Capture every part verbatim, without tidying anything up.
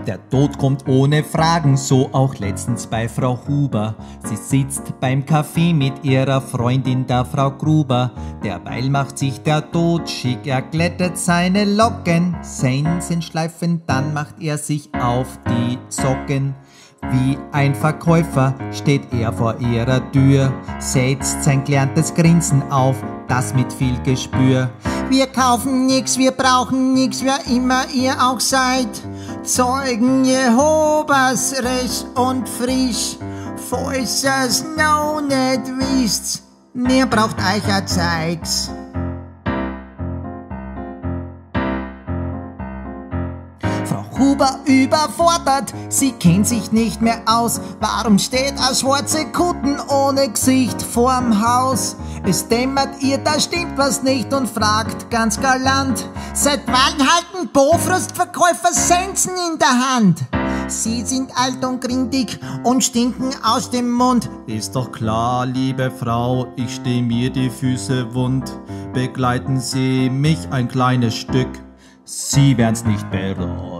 Der Tod kommt ohne Fragen, so auch letztens bei Frau Huber. Sie sitzt beim Kaffee mit ihrer Freundin, der Frau Gruber. Derweil macht sich der Tod schick, er glättet seine Locken. Sensen schleifen, dann macht er sich auf die Socken. Wie ein Verkäufer steht er vor ihrer Tür, setzt sein gelerntes Grinsen auf, das mit viel Gespür. Wir kaufen nix, wir brauchen nix, wer immer ihr auch seid. Zeugen Jehovas recht und frisch, falls es noch nicht wisst, mir braucht euch a Zeig's. Frau Huber überfordert, sie kennt sich nicht mehr aus. Warum steht a schwarze Kutten ohne Gesicht vorm Haus? Es dämmert ihr, da stimmt was nicht und fragt ganz galant: Seit wann halten Bofrostverkäufer Sensen in der Hand? Sie sind alt und grindig und stinken aus dem Mund. Ist doch klar, liebe Frau, ich steh mir die Füße wund. Begleiten Sie mich ein kleines Stück, Sie werden's nicht bereuen.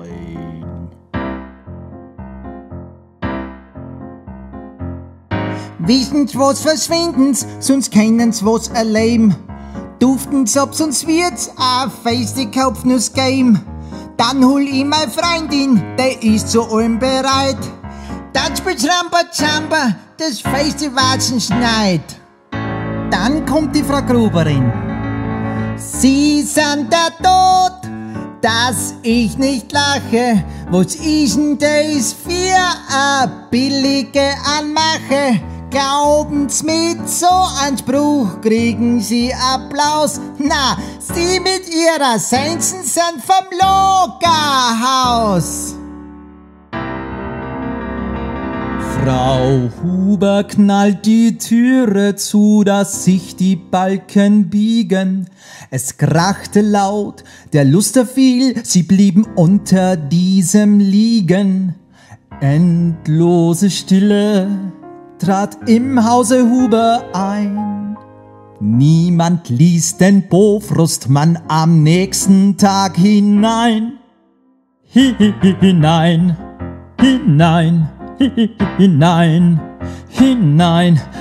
Wissen's was verschwinden's, sonst kennen's was erleben. Duften's ob sonst wird's a feiste Kopfnuss-Game. Dann hol ich meine Freundin, der ist zu allem bereit. Dann spielt's Rambazamba, das feiste Watschen schneit. Dann kommt die Frau Gruberin. Sie sind der Tod, dass ich nicht lache. Was ist denn das für a billige Anmache? Glauben's, mit so einem Spruch kriegen Sie Applaus? Na, Sie mit Ihrer Sensen sind vom Logerhaus. Frau Huber knallt die Türe zu, dass sich die Balken biegen. Es krachte laut, der Luster fiel, sie blieben unter diesem liegen. Endlose Stille trat im Hause Huber ein. Niemand ließ den Bofrostmann am nächsten Tag hinein. Hinein, hinein, hinein, hinein, hinein, hinein.